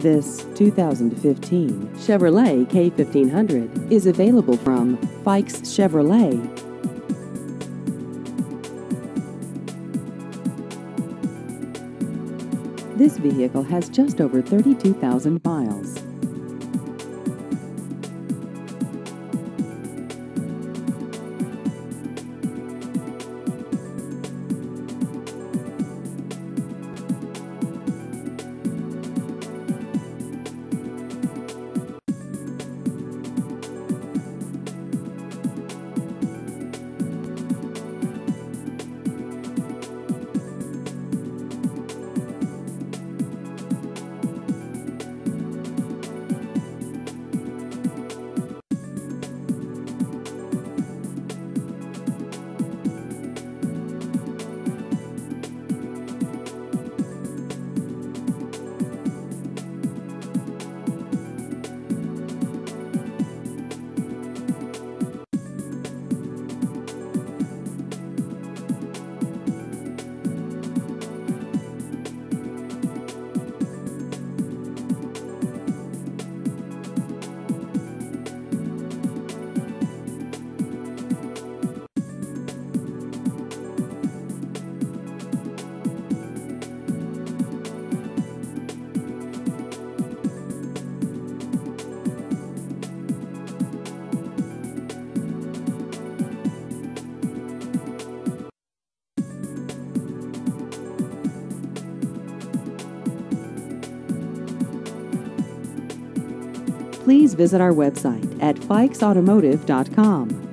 This 2015 Chevrolet K1500 is available from Fikes Chevrolet. This vehicle has just over 32,000 miles. Please visit our website at fikesautomotive.com.